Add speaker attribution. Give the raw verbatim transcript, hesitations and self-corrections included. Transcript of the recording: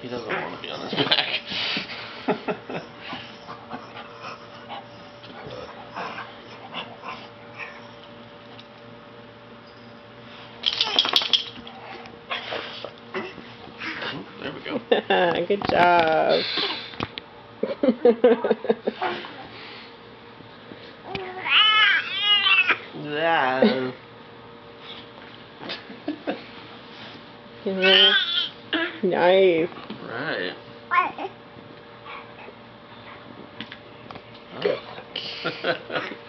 Speaker 1: He doesn't want to be on his back. There we go.
Speaker 2: Good job.
Speaker 1: Yeah.
Speaker 2: Nice.
Speaker 1: Right. Oh.